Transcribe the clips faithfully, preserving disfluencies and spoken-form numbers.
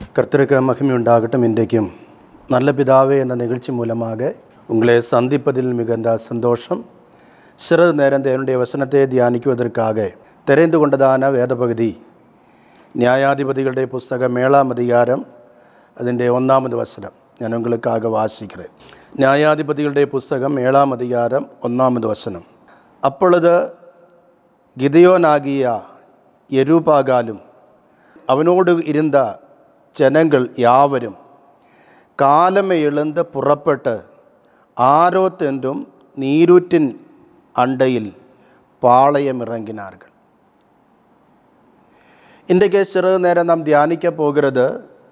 கர்த்தருக்கு மகிமை உண்டாகட்டும். இன்றைக்கும் நல்ல பிதாவே என்ற நிகழ்ச்சி மூலமாக உங்களை சந்திப்பதில் மிகுந்த சந்தோஷம். சிறிது நேரம் தேவனுடைய வசனத்தை தியானிக்குவதற்காக தெரிந்து கொண்டதான வேத பகுதி நியாயாதிபதிகளுடைய புஸ்தகம் ஏழாம் அதிகாரம் അതിൻ്റെ ഒന്നാമത് വചനം ഞാൻ ഉங்களுக்காக வாசிக்கிறேன். நியாயாதிபதிகளுடைய புஸ்தகம் ஏழாம் அதிகாரம் ஒன்றாமது வசனம். அப்பொழுது கிதியோனாகிய யெருபாகாலும் அவனோடு இருந்த ஜனங்கள் யாவரும் காலமே எழுந்து புறப்பட்டு ஆரோத் என்றும் நீரூற்றின் அண்டையில் பாளையம் இறங்கினார்கள். இன்றைக்கு சிறிது நேரம் நாம் தியானிக்க போகிறது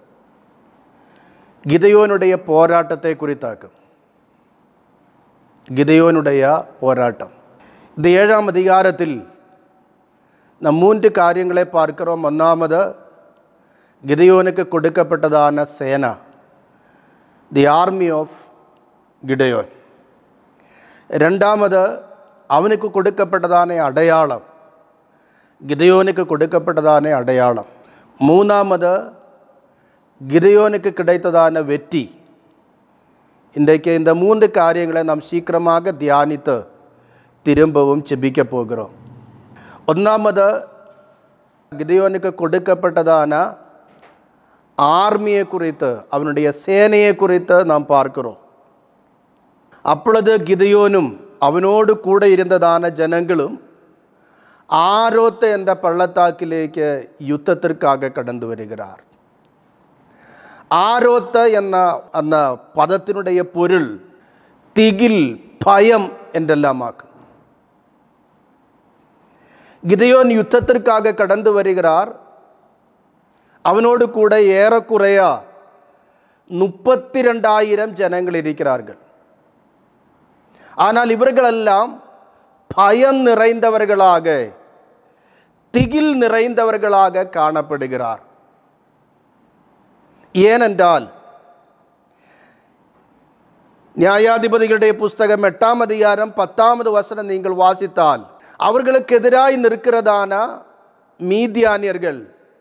கிதியோனுடைய போராட்டத்தை குறித்தாக்கும். கிதியோனுடைய போராட்டம். இந்த ஏழாம் அதிகாரத்தில் நாம் மூன்று காரியங்களை பார்க்கிறோம். ஒன்றாமது, கிதியோனுக்கு கொடுக்கப்பட்டதான சேனா, தி ஆர்மி ஆஃப் கிதியோன். ரெண்டாமது, அவனுக்கு கொடுக்கப்பட்டதான அடையாளம், கிதியோனுக்கு கொடுக்கப்பட்டதான அடையாளம். மூணாமது, கிதியோனுக்கு கிடைத்ததான வெற்றி. இன்றைக்கு இந்த மூன்று காரியங்களை நாம் சீக்கிரமாக தியானித்து திரும்பவும் ஜெபிக்க போகிறோம். ஒன்றாமது, கிதியோனுக்கு கொடுக்கப்பட்டதான ஆர்மியை குறித்து, அவனுடைய சேனையை குறித்து நாம் பார்க்கிறோம். அப்பொழுது கிதியோனும் அவனோடு கூட இருந்ததான ஜனங்களும் ஆரோத் என்ற பள்ளத்தாக்கிலேக்கு யுத்தத்திற்காக கடந்து வருகிறார். ஆரோத் என்ற அந்த பதத்தினுடைய பொருள் திகில், பயம் என்றெல்லாம் ஆகும். கிதியோன் யுத்தத்திற்காக கடந்து வருகிறார். அவனோடு கூட ஏறக்குறைய முப்பத்தி ரெண்டாயிரம் ஜனங்கள் இருக்கிறார்கள். ஆனால் இவர்களெல்லாம் பயம் நிறைந்தவர்களாக, திகில் நிறைந்தவர்களாக காணப்படுகிறார். ஏனென்றால் நியாயாதிபதிகளுடைய புஸ்தகம் எட்டாம் அதிகாரம் பத்தாவது வசனம் நீங்கள் வாசித்தால், அவர்களுக்கு எதிராய் நிற்கிறதான மீதியானியர்கள்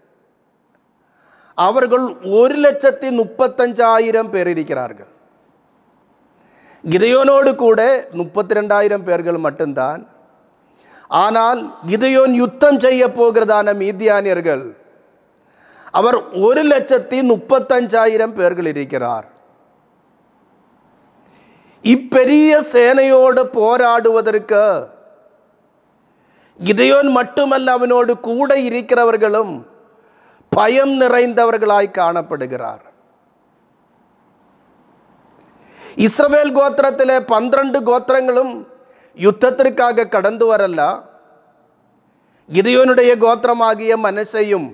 அவர்கள் ஒரு லட்சத்தி முப்பத்தஞ்சாயிரம் பேர் இருக்கிறார்கள். கிதியோனோடு கூட முப்பத்தி ரெண்டாயிரம் பேர்கள் மட்டும்தான். ஆனால் கிதியோன் யுத்தம் செய்ய போகிறதான மீதியானியர்கள் அவர் ஒரு லட்சத்தி முப்பத்தஞ்சாயிரம் பேர்கள் இருக்கிறார். இப்பெரிய சேனையோடு போராடுவதற்கு கிதியோன் மட்டுமல்ல, அவனோடு கூட இருக்கிறவர்களும் பயம் நிறைந்தவர்களாய் காணப்படுகிறார். இஸ்ரவேல் கோத்திரத்திலே பன்னிரண்டு கோத்திரங்களும் யுத்தத்திற்காக கடந்து வரல. கிதியோனுடைய கோத்திரமாகிய மனசேயும்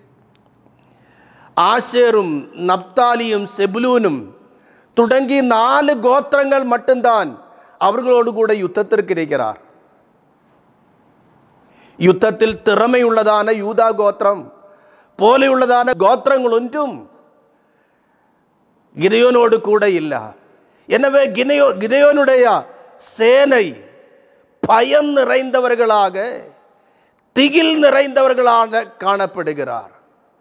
ஆஷேரும் நப்தாலியும் செபுலூனும் தொடங்கி நாலு கோத்திரங்கள் மட்டும்தான் அவர்களோடு கூட யுத்தத்திற்கு இருக்கிறார். யுத்தத்தில் திறமை உள்ளதான யூதா கோத்திரம் போലെയുള്ളதான கோத்திரங்கள் ஒன்றும் கிதியோனோடு கூட இல்லை. எனவே கிதியோ கிதியோனுடைய சேனை பயம் நிறைந்தவர்களாக, திகில் நிறைந்தவர்களாக காணப்படுகிறார்.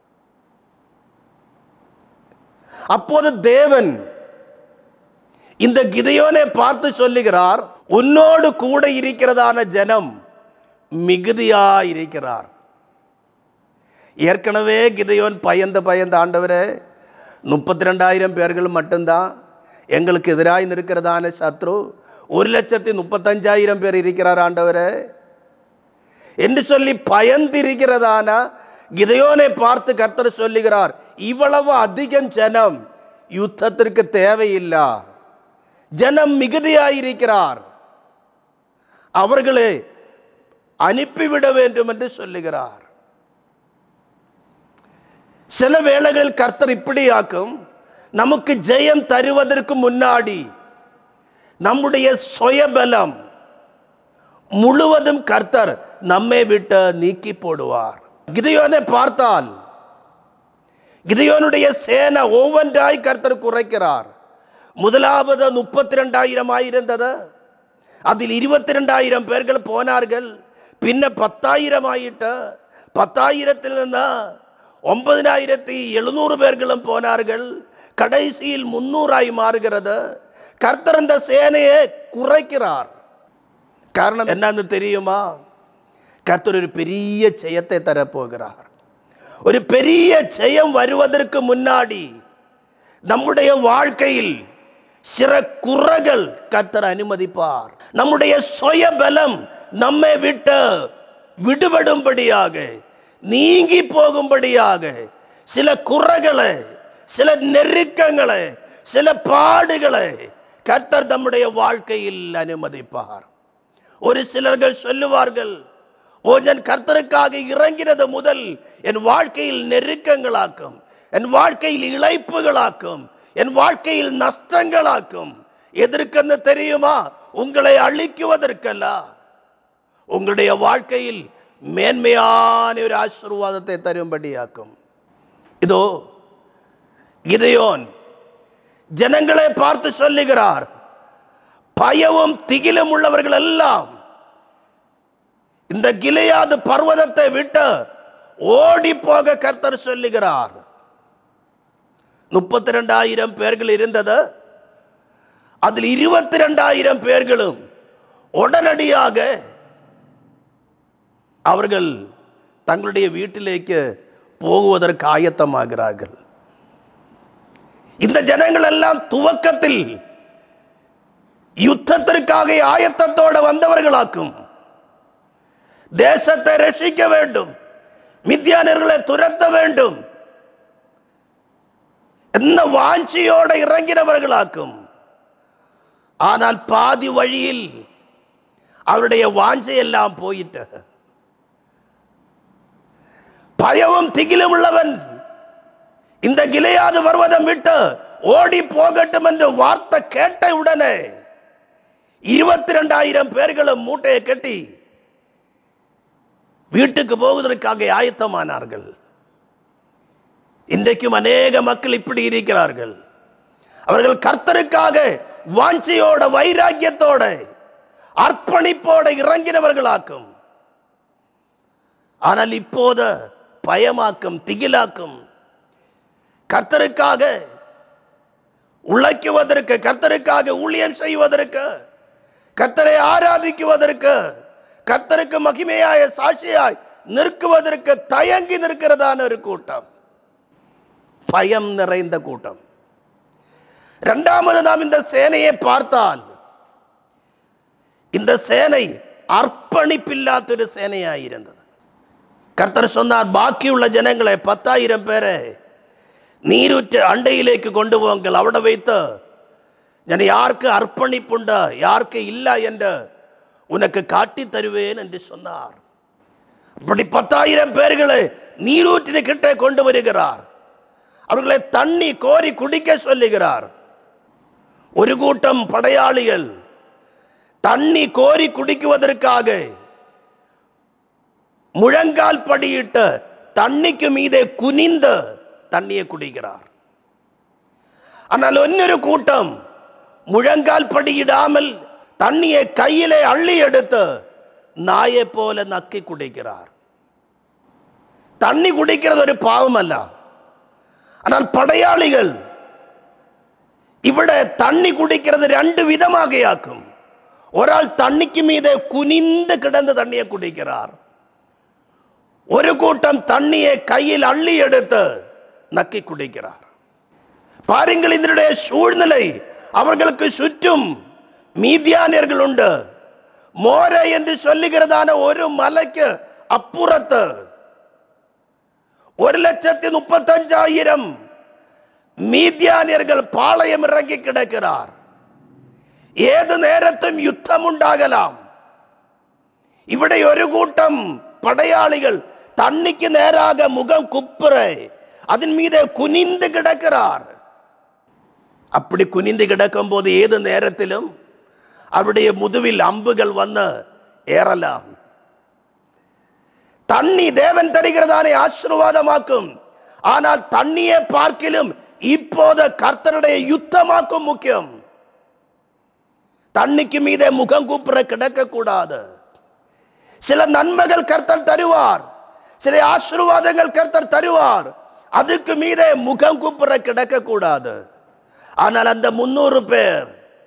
அப்போது தேவன் இந்த கிதியோனை பார்த்து சொல்லுகிறார், உன்னோடு கூட இருக்கிறதான ஜனம் மிகுதியா இருக்கிறார். ஏற்கனவே கிதியோன் பயந்து பயந்து, ஆண்டவரே முப்பத்தி ரெண்டாயிரம் பேர்கள் மட்டும்தான் எங்களுக்கு எதிராக நிற்கிறதான சத்ரு, ஒரு லட்சத்தி முப்பத்தஞ்சாயிரம் பேர் இருக்கிறார் ஆண்டவரே என்று சொல்லி பயந்திருக்கிறதான கிதியோனை பார்த்து கர்த்தர் சொல்லுகிறார், இவ்வளவு அதிகம் ஜனம் யுத்தத்திற்கு தேவையில்லை, ஜனம் மிகுதியாயிருக்கிறார், அவர்களை அனுப்பிவிட வேண்டும் என்று சொல்லுகிறார். சில வேளைகளில் கர்த்தர் இப்படியாக்கும், நமக்கு ஜெயம் தருவதற்கு முன்னாடி நம்முடைய சுயபலம் முழுவதும் கர்த்தர் நம்மை விட்டு நீக்கி போடுவார். கிதியோனை பார்த்தால் கிதியோனுடைய சேனை ஒவ்வொன்றாய் கர்த்தர் குறைக்கிறார். முதலாவது முப்பத்தி ரெண்டாயிரம் ஆயிருந்தது, அதில் இருபத்தி ரெண்டாயிரம் பேர்கள் போனார்கள். பின்ன பத்தாயிரம் ஆயிட்டு, பத்தாயிரத்தில் இருந்தா ஒன்பதினாயிரத்தி எழுநூறு பேர்களும் போனார்கள். கடைசியில் முன்னூறாய் மாறுகிறது. கர்த்தர் இந்த சேனையை குறைக்கிறார். காரணம் என்னன்னு தெரியுமா? கர்த்தர் ஒரு பெரிய ஜெயத்தை தரப்போகிறார். ஒரு பெரிய ஜெயம் வருவதற்கு முன்னாடி நம்முடைய வாழ்க்கையில் சில குறைகள் கர்த்தர் அனுமதிப்பார். நம்முடைய சுய பலம் நம்மை விட்டு விடுபடும்படியாக, நீங்கி போகும்படியாக சில குறைகளை, சில நெருக்கங்களை, சில பாடுகளை கர்த்தர் நம்முடைய வாழ்க்கையில் அனுமதிப்பார். ஒரு சிலர்கள் சொல்லுவார்கள், ஓ நான் கர்த்தருக்காக இறங்கினது முதல் என் வாழ்க்கையில் நெருக்கங்களாக்கும், என் வாழ்க்கையில் இழைப்புகளாக்கும், என் வாழ்க்கையில் நஷ்டங்களாக்கும். எதற்கென்னு தெரியுமா? உங்களை அழிக்குவதற்கல்ல, உங்களுடைய வாழ்க்கையில் மேன்மையான ஒரு ஆசீர்வாதத்தை தரும்படியாக்கும். இதோ கிதியோன் ஜனங்களை பார்த்து சொல்லுகிறார், பயமும் திகிலும் உள்ளவர்கள் எல்லாம் இந்த கிலியாது பர்வதத்தை விட்டு ஓடி போக கர்த்தர் சொல்லுகிறார். முப்பத்தி ரெண்டாயிரம் பேர்கள் இருந்தது. அதில் இருபத்தி ரெண்டாயிரம் பேர்களும் உடனடியாக அவர்கள் தங்களுடைய வீட்டிலேக்கு போகுவதற்கு ஆயத்தமாகிறார்கள். இந்த ஜனங்கள் எல்லாம் துவக்கத்தில் யுத்தத்திற்காக ஆயத்தத்தோடு வந்தவர்களாக்கும். தேசத்தை ரட்சிக்க வேண்டும், மித்யானியர்களை துரத்த வேண்டும் என்ன வாஞ்சியோடு இறங்கினவர்களாக்கும். ஆனால் பாதி வழியில் அவருடைய வாஞ்சையெல்லாம் போயிட்டு, பயமும் திகிலும் உள்ளவன் இந்த கிலியாது பர்வதம் விட்டு ஓடி போகட்டும் என்று வார்த்தை கேட்ட உடனே இருபத்தி ரெண்டாயிரம் பேர்களும் மூட்டையை கட்டி வீட்டுக்கு போவதற்காக ஆயத்தமானார்கள். இன்றைக்கும் அநேக மக்கள் இப்படி இருக்கிறார்கள். அவர்கள் கர்த்தருக்காக வாஞ்சையோட, வைராக்கியத்தோட, அர்ப்பணிப்போட இறங்கினவர்களாக்கும். ஆனால் இப்போது பயமாக்கும், திகிலாக்கும். கர்த்தருக்காக உழைக்குவதற்கு, கர்த்தருக்காக ஊழியம் செய்வதற்கு, கர்த்தரை ஆராதிக்குவதற்கு, கர்த்தருக்கு மகிமையாய சாட்சியாய் நிற்குவதற்கு தயங்கி நிற்கிறதான ஒரு கூட்டம், பயம் நிறைந்த கூட்டம். இரண்டாவது நாம் இந்த சேனையை பார்த்தால், இந்த சேனை அர்ப்பணிப்பில்லாத ஒரு சேனையாயிருந்தது. கர்த்தர் சொன்னார், பாக்கியுள்ள ஜனங்களை பத்தாயிரம் பேரை நீரூற்று அண்டையிலேக்கு கொண்டு போங்கள், അവിടെ வைத்து ഞാൻ யாருக்கு அர்ப்பணிப்புண்டு யாருக்கு இல்லை என்று உனக்கு காட்டி தருவேன் என்று சொன்னார். அப்படி பத்தாயிரம் பேர்களை நீரூற்றின் கிட்ட கொண்டு வருகிறார். அவர்களை தண்ணி கோரி குடிக்க சொல்லுகிறார். ஒரு கூட்டம் படையாளிகள் தண்ணி கோரி குடிக்குவதற்காக முழங்கால் படியிட்டு தண்ணிக்கு மீதே குனிந்து தண்ணியை குடிக்கிறார். ஆனால் இன்னொரு கூட்டம் முழங்கால் படியிடாமல் தண்ணியை கையிலே அள்ளி எடுத்து நாயை போல நக்கி குடிக்கிறார். தண்ணி குடிக்கிறது ஒரு பாவம் அல்ல. ஆனால் படையாளிகள் ഇവിടെ தண்ணி குடிக்கிறது ரெண்டு விதமாக ஆக்கும். ஒரு ஆள் தண்ணிக்கு மீதே குனிந்து கிடந்து தண்ணியை குடிக்கிறார். ஒரு கூட்டம் தண்ணியை கையில் அள்ளி எடுத்து நக்கி குடிக்கிறார். பாருங்கள் இதனுடைய சூழ்நிலை. அவர்களுக்கு சுற்றும் மீதியானியர்கள் உண்டு. மோரே என்று சொல்லுகிறதான ஒரு மலைக்கு அப்புறத்து ஒரு லட்சத்தி முப்பத்தஞ்சாயிரம் மீதியானியர்கள் பாளையம் இறங்கி கிடக்கிறார். ஏது நேரத்தும் யுத்தம் உண்டாகலாம். ഇവിടെ ഒരു കൂട്ടം படையாளிகள் தண்ணிக்கு நேராக முகம் குப்புற அதன் மீது குனிந்து கிடக்கிறார். அப்படி குனிந்து கிடக்கும் போது ஏது நேரத்திலும் அவருடைய முதுவில் அம்புகள் வந்து ஏறலாம். தண்ணி தேவன் தருகிறதானே ஆசீர்வாதமாக்கும். ஆனால் தண்ணியை பார்க்கிலும் இப்போது கர்த்தருடைய யுத்தமாக்கும் முக்கியம். தண்ணிக்கு மீதே முகம் கூப்புற கிடக்க கூடாது. சில நன்மைகள் கர்த்தர் தருவார், சில ஆசீர்வாதங்கள் கர்த்தர் தருவார். அதுக்கு மீதே முகம் குப்புற கிடக்க கூடாது. ஆனால் அந்த முன்னூறு பேர்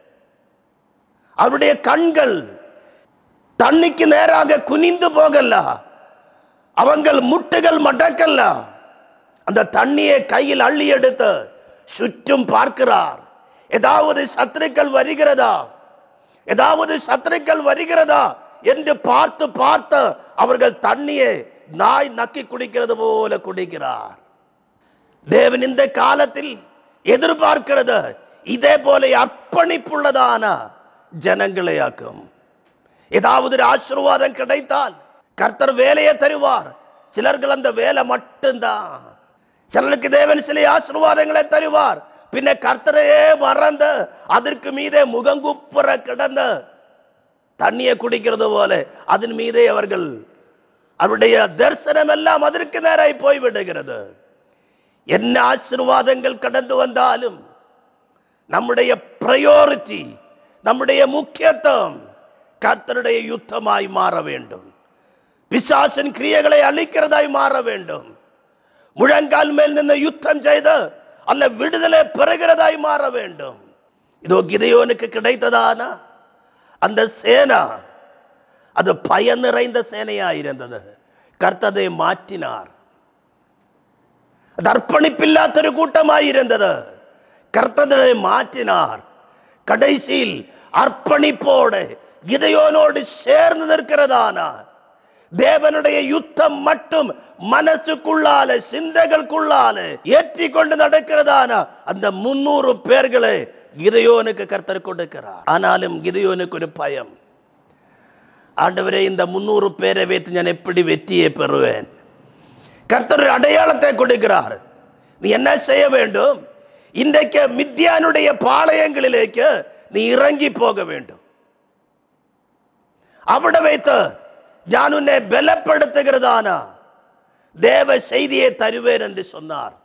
அவருடைய கண்கள் தண்ணிக்கு நேராக குனிந்து போகல, அவங்கள் முட்டுகள் மடக்கல்ல. அந்த தண்ணியை கையில் அள்ளி எடுத்து சுற்றும் பார்க்கிறார். ஏதாவது சத்துருக்கள் வருகிறதா, ஏதாவது சத்துருக்கள் வருகிறதா என்று பார்த்து பார்த்து அவர்கள் தண்ணியை நாய் நக்கி குடிக்கிறது போல குடிக்கிறார். தேவன் இந்த காலத்தில் எதிர்பார்க்கிறது இதே போல அர்ப்பணிப்புள்ளதான ஜனங்களை ஆக்கும். ஏதாவது ஒரு ஆசீர்வாதம் கிடைத்தால் கர்த்தர் வேலையை தருவார். சிலர்கள் அந்த வேலை மட்டும்தான். சிலருக்கு தேவன் சில ஆசீர்வாதங்களை தருவார். பின்ன கர்த்தரையே மறந்து அதற்கு மீதே முகங்குப்புற கிடந்து தண்ணியை குடிக்கிறது போல அதன் மீதே அவர்கள் அவருடைய தரிசனம் எல்லாம் அதற்கு நேராய் போய்விடுகிறது. என்ன ஆசீர்வாதங்கள் கடந்து வந்தாலும் நம்முடைய பிரையாரிட்டி, நம்முடைய முக்கியத்துவம் கர்த்தருடைய யுத்தமாய் மாற வேண்டும். பிசாசின் கிரியைகளை அழிக்கிறதாய் மாற வேண்டும். முழங்கால் மேல் நின்று யுத்தம் செய்து அல்ல விடுதலை பெறுகிறதாய் மாற வேண்டும். இதோ கிதியோனுக்கு கிடைத்ததான அந்த சேனா அது பயம் நிறைந்த சேனையாக இருந்தது. கர்த்தரை மாற்றினார். அது அர்ப்பணிப்பில்லாத கூட்டமாக இருந்தது. கர்த்தரை மாற்றினார். கடைசியில் அர்ப்பணிப்போடு கிதியோனோடு சேர்ந்து நிற்கிறதான தேவனுடைய யுத்தம் மட்டும் மனசுக்குள்ளால சிந்தைகளுக்குள்ளால ஏற்றி கொண்டு நடக்கிறதான அந்த முன்னூறு பேர்களை கிதியோனுக்கு கர்த்தர் கொடுக்கிறார். ஆனாலும் கிதியோனுக்கு ஒரு பயம். ஆண்டவரே, இந்த முன்னூறு பேரை வைத்து நான் எப்படி வெற்றியை பெறுவேன்? கர்த்தர் அடையாளத்தை கொடுக்கிறார். நீ என்ன செய்ய வேண்டும்? இன்றைக்கு மித்யானுடைய பாளையங்களிலேக்கு நீ இறங்கி போக வேண்டும். അവിടെ வைத்து நான் உன்னை பலப்படுத்துகிறதான தேவ செய்தியை தருவேன் என்று சொன்னார்.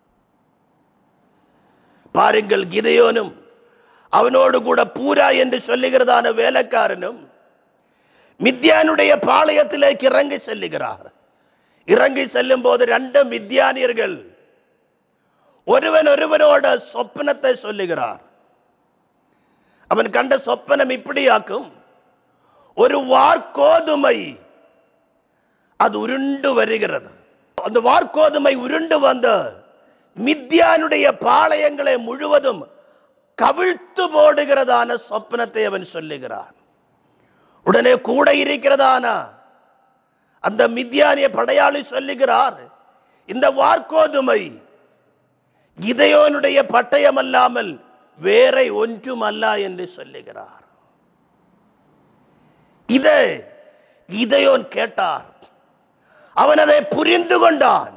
பாருங்கள், கிதியோனும் அவனோடு கூட பூரா என்று சொல்லுகிறதான வேலைக்காரனும் மித்யானுடைய பாளையத்திലേക്ക് இறங்கி செல்லுகிறார். இறங்கி செல்லும் போது ரெண்டு மித்யானியர்கள் ஒருவன் ஒருவனோட சொப்பனத்தை சொல்லுகிறார். அவன் கண்ட சொப்பனம் இப்படியாக்கும்: ஒரு வார்கோதுமை அது உருண்டு வருகிறது. அந்த வார்கோதுமை உருண்டு வந்து மித்யானுடைய பாளையங்களை முழுவதும் கவிழ்த்து போடுகிறதான சொப்பனத்தை அவன் சொல்லுகிறான். உடனே கூட இருக்கிறதான அந்த மித்யானிய படையாளி சொல்லுகிறார், இந்த வார்கோதுமை கிதியோனுடைய பட்டயம் அல்லாமல் வேற ஒன்றுமல்ல என்று சொல்லுகிறார். இதை கிதியோன் கேட்டார். அவன் அதை புரிந்து கொண்டான்.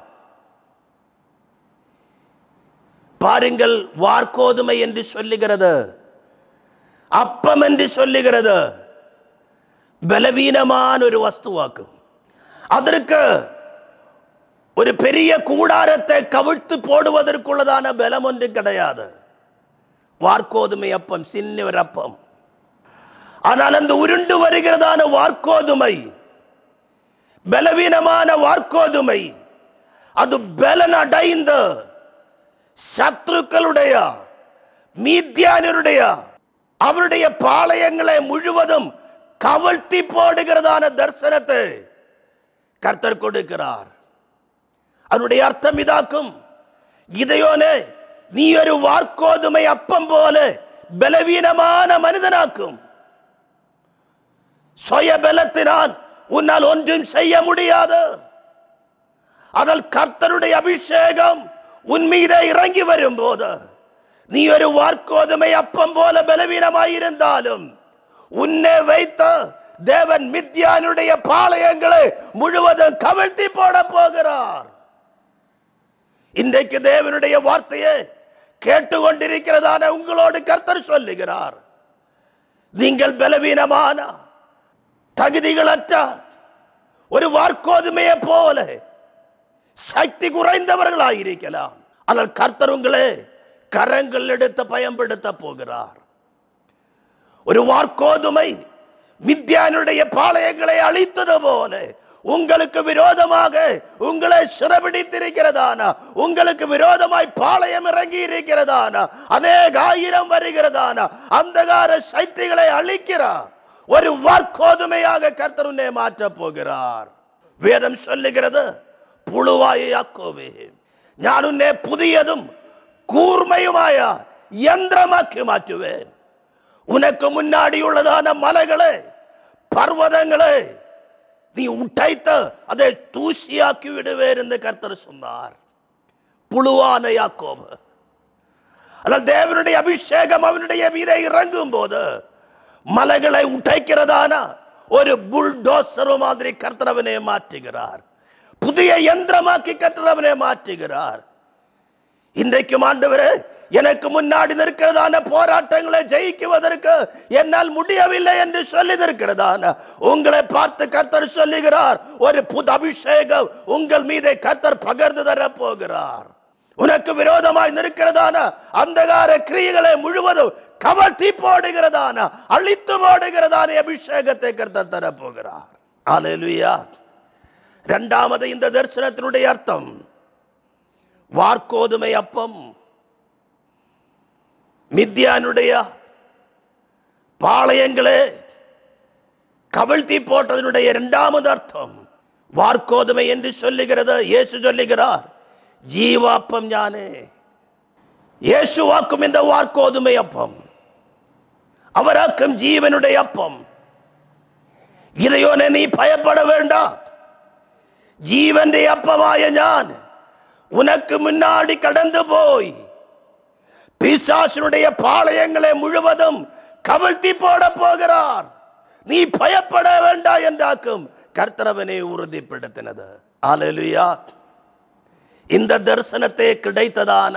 பாருங்கள், வார்கோதுமை என்று சொல்லுகிறது, அப்பம் என்று சொல்லுகிறது பலவீனமான ஒரு வஸ்துவாக்கும். அதற்கு ஒரு பெரிய கூடாரத்தை கவிழ்த்து போடுவதற்குள்ளதான பலம் ஒன்று கிடையாது. வார்கோதுமை அப்பம் சின்ன ஒரு அப்பம். ஆனால் அந்த உருண்டு வருகிறதான வார்கோதுமை, பலவீனமான வார்கோதுமை, அது பலன் அடைந்து சத்ருக்களுடைய மீத்யானருடைய அவருடைய பாளையங்களை முழுவதும் கவிழ்த்தி போடுகிறதான தரிசனத்தை கர்த்தர் கொடுக்கிறார். அதனுடைய அர்த்தம் இதாக்கும்: கிதியோனே, நீ ஒரு வார்கோதுமை அப்பம் போல பலவீனமான மனிதனாக்கும். சுய பலத்தினால் உன்னால் ஒன்றும் செய்ய முடியாது. அதனால் கர்த்தருடைய அபிஷேகம் உன் மீதே இறங்கி வரும் போது நீ ஒரு வார்கோதுமை அப்பம் போல பலவீனமாயிருந்தாலும் உன்னை வைத்த தேவன் மித்யானுடைய பாளையங்களை முழுவதும் கவிழ்த்தி போட போகிறார். இன்றைக்கு தேவனுடைய வார்த்தையை கேட்டுக்கொண்டிருக்கிறதான உங்களோடு கர்த்தர் சொல்லுகிறார், நீங்கள் பலவீனமான தகுதிகளற்ற ஒரு வார்கோதுமையை போல சக்தி குறைந்தவர்களாயிருக்கலாம். ஆனால் கர்த்தர் உங்களை கரங்கள் எடுத்து பயன்படுத்த போகிறார். ஒரு வார்கோதுமை மித்யானுடைய பாளையங்களை அழித்தது போல உங்களுக்கு விரோதமாக உங்களை சிறைபிடித்திருக்கிறதான, உங்களுக்கு விரோதமாய் பாளையம் இறங்கி இருக்கிறதான அநேக ஆயிரம் வருகிறதான அந்தகார சக்திகளை அழிக்கிறார். ஒரு வார்க்கோதுமையாக கர்த்தர் உன்னை மாற்றப் போகிறார். வேதம் சொல்லுகிறது, புழுவாய யாக்கோபே, நான் உன்னை புதியதும் கூர்மையுமாய யந்திரமாக்கி மாற்றுவேன். உனக்கு முன்னாடி உள்ளதான மலைகளை, பர்வதங்களை நீ உடைத்து அதை தூசியாக்கி விடுவேன் என்று கர்த்தர் சொன்னார். புழுவான யாக்கோபு. ஆனால் தேவனுடைய அபிஷேகம் அவனுடைய மீது இறங்கும் போது மலைகளை உடைக்கிறதான ஒரு புல்டோசர் மாதிரி கர்த்தர் அவனை மாற்றுகிறார். புதிய யந்திரமாக்கி கர்த்தர் அவனை மாற்றுகிறார். இன்றைக்கும் ஆண்டவரே, எனக்கு முன்னாடி நிற்கிறதான போராட்டங்களை ஜெயிக்குவதற்கு என்னால் முடியவில்லை என்று சொல்லி நிற்கிறதான உங்களை பார்த்து கர்த்தர் சொல்லுகிறார், ஒரு புது அபிஷேகம் உங்கள் மீது கர்த்தர் பகிர்ந்து தர போகிறார். உனக்கு விரோதமாய் நிற்கிறதான அந்தகார கிரியைகளை முழுவதும் கவர்த்தி போடுகிறதான, அழித்து போடுகிறதான அபிஷேகத்தை கர்த்தர் தர போகிறார். அல்லேலூயா. இரண்டாவது, இந்த தரிசனத்தினுடைய அர்த்தம் வார்க்கோதுமை அப்பம். மித்யானுடைய பாளையங்களே கவிழ்த்தி போட்டதனுடைய இரண்டாவது அர்த்தம் வார்க்கோதுமை என்று சொல்லுகிறது. இயேசு சொல்லுகிறார், ஜீவாப்பம் ஞானே. இயேசுவாக்கும் இந்த வார்க்கோதுமை அப்பம், அவராக்கும் ஜீவனுடைய அப்பம். இதையோனே நீ பயப்பட வேண்டாம். ஜீவனுடைய அப்பமாய ஞான் உனக்கு முன்னாடி கடந்து போய் பிசாசுடைய பாளையங்களை முழுவதும் கவிழ்த்தி போட போகிறார். நீ பயப்பட வேண்டாம் என்றாக்கும் கர்த்தரவனை உறுதிப்படுத்தினது. அல்லேலூயா. இந்த தரிசனத்தை கிடைத்ததான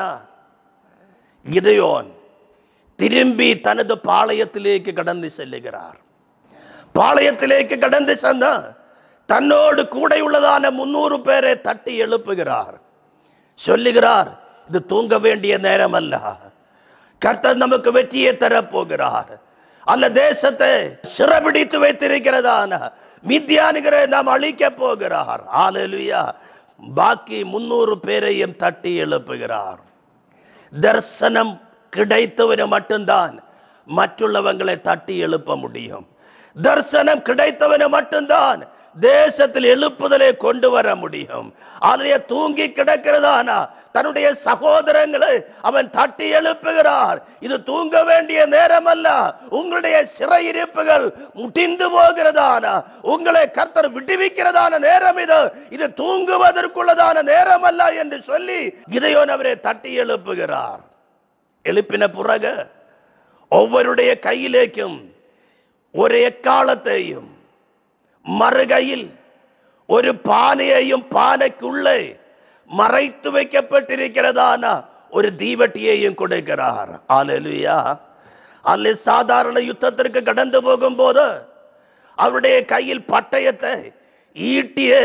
கிதியோன் திரும்பி தனது பாளையத்திலேக்கு கடந்து செல்லுகிறார். பாளையத்திலேக்கு கடந்து சென்ற தன்னோடு கூட உள்ளதான முன்னூறு பேரை தட்டி எழுப்புகிறார். சொல்லுகிறார், இது தூங்க வேண்டிய நேரம் அல்ல, கர்த்தர் நமக்கு வெற்றியை தரப்போகிறார். அல்ல தேசத்தை சிறைபிடித்து வைத்திருக்கிறதான மித்யானுகளை நாம் அழிக்க போகிறார். அல்லேலூயா. பாக்கி முன்னூறு பேரையும் தட்டி எழுப்புகிறார். தரிசனம் கிடைத்தவரை மட்டும்தான் மற்றுள்ளவங்களை தட்டி எழுப்ப முடியும். தரிசனம் கிடைத்தவனை மட்டும்தான் தேசத்தில் எழுப்புதலை கொண்டு வர முடியும். அதிலே தூங்கி கிடக்கிறதானா தன்னுடைய சகோதரங்களை அவன் தட்டி எழுப்புகிறார். இது தூங்க வேண்டிய நேரம் அல்ல, உங்களுடைய சிறையிருப்புகள் முடிந்து போகிறதானா, உங்களை கர்த்தர் விடுவிக்கிறதான நேரம் இது, இது தூங்குவதற்குள்ளதான நேரம் அல்ல என்று சொல்லி கிதியோன் அவரை தட்டி எழுப்புகிறார். எழுப்பின பிறகு ஒவ்வொருடைய கையிலேக்கும் ஒரு எக்காலத்தையும் மறுகையில் ஒரு பானையையும் பானைக்குள்ளே மறைத்து வைக்கப்பட்டிருக்கிறதான ஒரு தீவட்டியையும் கொடுக்கிறார். அல்லேலூயா. அல்ல சாதாரண யுத்தத்திற்கு கடந்து போகும்போது அவருடைய கையில் பட்டயத்தை, ஈட்டியை,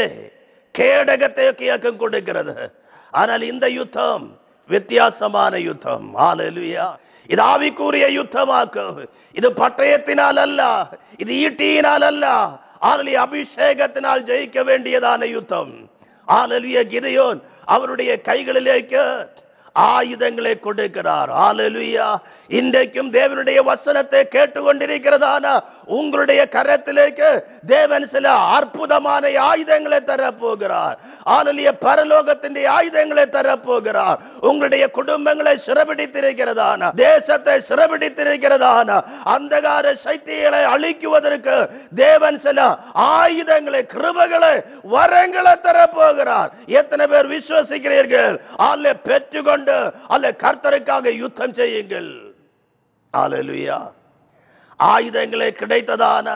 கேடகத்தை கொடுக்கிறது. ஆனால் இந்த யுத்தம் வித்தியாசமான யுத்தம். அல்லேலூயா. இது ஆவிக்குரிய யுத்தமாக்கும். இது பட்டயத்தினால் அல்ல, இது ஈட்டியினால் அல்ல, ஆலலிய அபிஷேகத்தினால் ஜெயிக்க வேண்டியதான யுத்தம். ஆலலிய கிதியோன் அவருடைய கைகளிலேக்கு ஆயுதங்களை கொடுக்கிறார். அல்லேலூயா. இன்றைக்கும் தேவனுடைய வசனத்தை கேட்டுக்கொண்டிருக்கிறதான உங்களுடைய கரத்திலேக்கு தேவன் சில அற்புதமான ஆயுதங்களை தரப்போகிறார். அல்லேலூயா. பரலோகத்தின் ஆயுதங்களை தரப்போகிறார். உங்களுடைய குடும்பங்களை சிறைபிடித்திருக்கிறதான, தேசத்தை சிறைபிடித்திருக்கிறதான அந்தகார சக்திகளை அழிக்குவதற்கு தேவன் சில ஆயுதங்களை, கிருபைகளை, வரங்களை தரப்போகிறார். எத்தனை பேர் விசுவசிக்கிறீர்கள்? அல்ல பெற்றுக்கொண்டு அல்ல கர்த்தருக்காக யுத்தம் செய்யுங்கள். அல்லேலூயா. ஆயுதங்களை கிடைத்ததான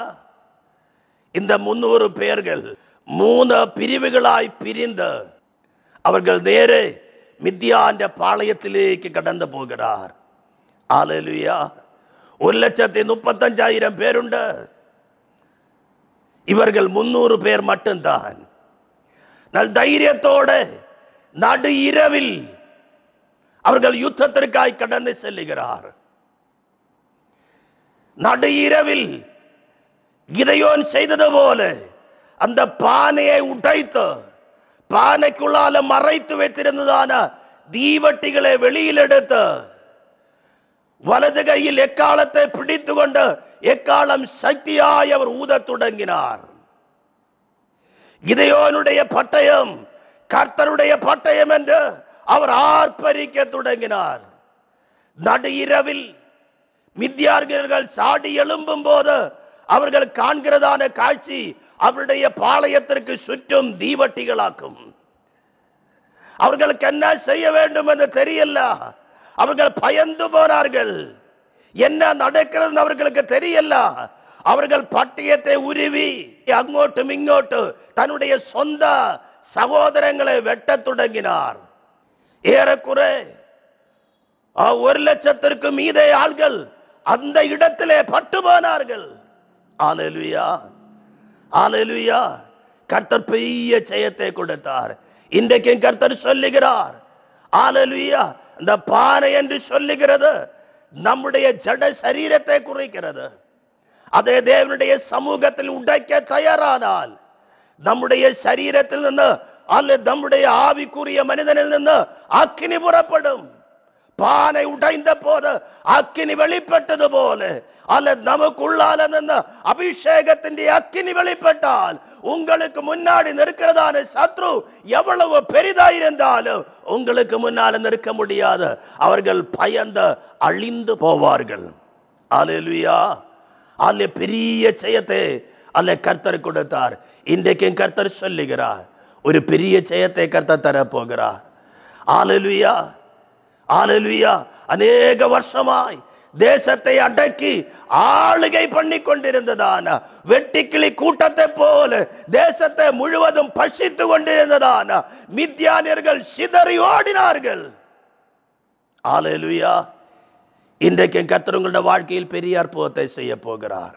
இந்த முன்னூறு பேர்கள் மூணு பிரிவுகளாய் பிரிந்து அவர்கள் நேரே மித்யான் பாளையத்திலேக்கு கடந்து போகிறார். அல்லேலூயா. ஒரு லட்சத்தி முப்பத்தஞ்சாயிரம் பேருண்டு, இவர்கள் முன்னூறு பேர் மட்டும்தான். நல் தைரியத்தோடு நடு இரவில் அவர்கள் யுத்தத்திற்காய் கடந்து செல்லுகிறார். நடு இரவில் கிதியோன் செய்தது போல அந்த பானையை உடைத்து பானைக்குள்ளால மறைத்து வைத்திருந்ததான தீவட்டிகளை வெளியில் எடுத்து வலது கையில் எக்காலத்தை பிடித்து கொண்டு எக்காலம் சக்தியாய் அவர் ஊதத் தொடங்கினார். கிதெயோனுடைய பட்டயம் கர்த்தருடைய பட்டயம் என்று அவர் ஆர்ப்பரிக்க தொடங்கினார். நடு இரவில் மித்யான்யர்கள் சாடி எழும்பும் போது அவர்கள் காண்கிறதான காட்சி அவருடைய பாளையத்திற்கு சுற்றும் தீவட்டிகளாக்கும். அவர்களுக்கு என்ன செய்ய வேண்டும் என்று தெரியல. அவர்கள் பயந்து போனார்கள். என்ன நடக்கிறது அவர்களுக்கு தெரியல. அவர்கள் பட்டயத்தை உருவி அங்கோட்டும் இங்கோட்டு தன்னுடைய சொந்த சகோதரங்களை வெட்ட தொடங்கினார். ஏறக்குறை ஒரு லட்சத்திற்கு மீதே ஆள்கள் அந்த இடத்திலே பட்டு போனார்கள். அல்லேலூயா, அல்லேலூயா. கர்த்தர் பெரிய ஜெயத்தை கொடுத்தார். இன்றைக்கு கர்த்தர் சொல்லுகிறார், அல்லேலூயா, இந்த பானை என்று சொல்லுகிறது நம்முடைய ஜட சரீரத்தை குறிக்கிறது. அதே தேவனுடைய சமூகத்தில் உடைக்க தயாரானால் நம்முடைய சரீரத்தில் நின்று அல்லது நம்முடைய ஆவிக்குரிய மனிதனில் நின்று அக்கினி புறப்படும். பானை உடைந்த போது அக்கினி வெளிப்பட்டது போல அல்லது நமக்குள்ளால நின்று அபிஷேகத்தின் அக்கினி வெளிப்பட்டால் உங்களுக்கு முன்னாடி நிற்கிறதான சத்ரு எவ்வளவு பெரிதாயிருந்தாலும் உங்களுக்கு முன்னால நிற்க முடியாது. அவர்கள் பயந்து அழிந்து போவார்கள். அல்லேலூயா. அல்ல பெரிய ஜெயத்தை அல்ல கர்த்தர் கொடுத்தார். இன்றைக்கும் கர்த்தர் சொல்லுகிறார், ஒரு பெரிய ஜெயத்தை கர்த்தர் தரப்போகிறார். அல்லேலூயா, அல்லேலூயா. அநேக வருஷமாய் தேசத்தை அடக்கி ஆளுகை பண்ணி கொண்டிருந்ததான வெட்டிக்கிளி கூட்டத்தை போல தேசத்தை முழுவதும் பசித்து கொண்டிருந்ததான மித்யானியர்கள் சிதறி ஓடினார்கள். அல்லேலூயா. இன்றைக்கு கர்த்தர் உங்களுடைய வாழ்க்கையில் பெரிய அற்புதத்தை செய்ய போகிறார்.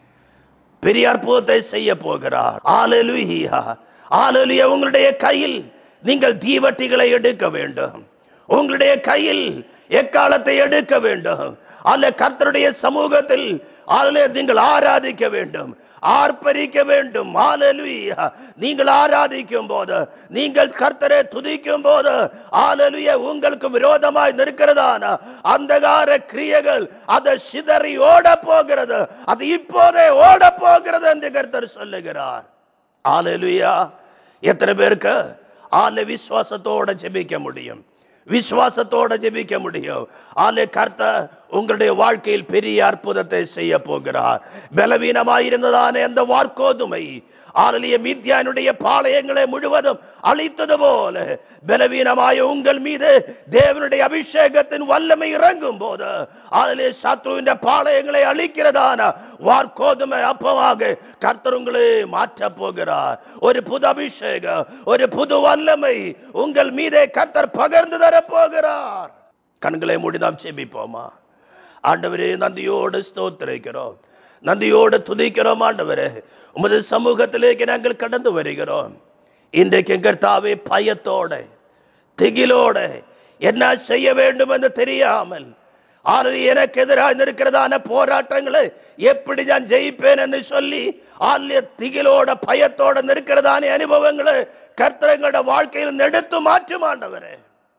பெரிய அற்புதத்தை செய்ய போகிறார். அல்லேலூயா, அல்லேலூயா. உங்களுடைய கையில் நீங்கள் தீவட்டிகளை எடுக்க வேண்டும். உங்களுடைய கையில் எக்காலத்தை எடுக்க வேண்டும். அல்ல கர்த்தருடைய சமூகத்தில் அல்ல நீங்கள் ஆராதிக்க வேண்டும், ஆர்ப்பரிக்க வேண்டும். அல்லேலூயா. நீங்கள் ஆராதிக்கும் போது, நீங்கள் கர்த்தரை துதிக்கும் போது, அல்லேலூயா, உங்களுக்கு விரோதமாய் நிற்கிறதான அந்தகார கிரியைகள் அதை சிதறி ஓட போகிறது. அது இப்போதே ஓட போகிறது என்று கர்த்தர் சொல்லுகிறார். அல்லேலூயா. எத்தனை பேருக்கு ஆல விசுவாசத்தோட ஜெபிக்க முடியும்? விசுவாசத்தோட ஜெபிக்க முடியும். ஆலே கர்த்தர் உங்களுடைய வாழ்க்கையில் பெரிய அற்புதத்தை செய்ய போகிறார். பலவீனமாயிருந்ததான அந்த வார்க்கோதுமை ஆலலிய மித்யானுடைய பாளையங்களை முழுவதும் அழித்தது போல பலவீனமாய உங்கள் மீது தேவனுடைய அபிஷேகத்தின் வல்லமை இறங்கும் போது ஆலலிய சத்ருவின் பாளையங்களை அழிக்கிறதான வார்க்கோதுமை அப்பமாக கர்த்தர் உங்களை மாற்ற போகிறார். ஒரு புது அபிஷேகம், ஒரு புது வல்லமை உங்கள் மீதே கர்த்தர் பகிர்ந்து தர போகிறார். கண்களை மூடி நாம் ஜெபிப்போமா? ஆண்டவரே, நன்றியோடு ஸ்தோத்திரிக்கிறோம், நன்றியோடு துதிக்கிறோம். ஆண்டவரே, உமது சமூகத்திலேக்கு நாங்கள் கடந்து வருகிறோம். இன்றைக்கு கர்த்தாவே பயத்தோட திகிலோட என்ன செய்ய வேண்டும் என்று தெரியாமல் ஆல்ரெடி எனக்கு எதிராக இருக்கிறதான போராட்டங்களை எப்படி நான் ஜெயிப்பேன் என்று சொல்லி ஆல்ரெடி திகிலோட பயத்தோட இருக்கிறதான அனுபவங்களை கர்த்தர்களோட வாழ்க்கையில் எடுத்து மாற்றும். ஆண்டவரே,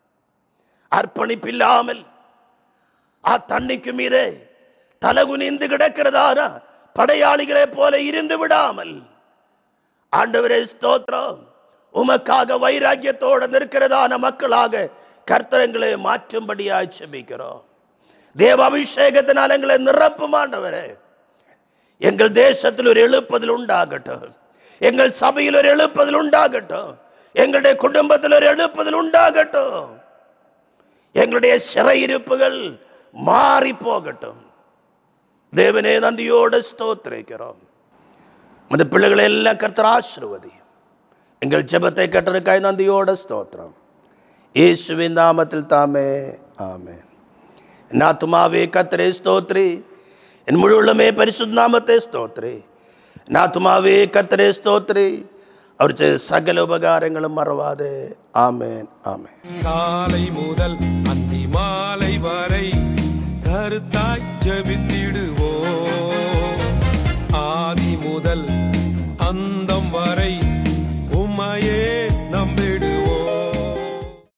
அர்ப்பணிப்பில்லாமல் ஆ தண்ணிக்கு மீதே தலகுனிந்து கிடக்கிறதான படையாளிகளை போல இருந்து விடாமல் ஆண்டவரே ஸ்தோத்திரம், உமக்காக வைராக்கியத்தோடு நிற்கிறதான மக்களாக கர்த்தரங்களை மாற்றும்படியாய் ஜெபிக்கிறோம். தேவ அபிஷேகத்தினால் எங்களை நிரப்பும். ஆண்டவரே, எங்கள் தேசத்தில் ஒரு எழுப்புதல் உண்டாகட்டும், எங்கள் சபையில் ஒரு எழுப்புதல் உண்டாகட்டும், எங்களுடைய குடும்பத்தில் ஒரு எழுப்புதல் உண்டாகட்டும். எங்களுடைய சிறையிருப்புகள் மாறி போகட்டும். தேவனே, நன்றியோடு ஸ்தோத்திரிக்கிறோம். இந்த பிள்ளைகளை எல்லாம் கர்த்தர் ஆசீர்வதியும். எங்கள் ஜெபத்தை கேட்டதற்காய் நன்றியோடு ஸ்தோத்திரம். இயேசுவின் நாமத்தில் தாமே, ஆமென். என் ஆத்துமாவே கர்த்தரை ஸ்தோத்திரி, என் முழு உள்ளமே பரிசுத்த நாமத்தை ஸ்தோத்திரி. என் ஆத்துமாவே கர்த்தரை ஸ்தோத்திரி, அவர் செய்த சகல உபகாரங்களும் மறவாதே. ஆமென், ஆமென். காலை முதல் அந்தி மாலை வரை கருத்தாய் ஜெபித்து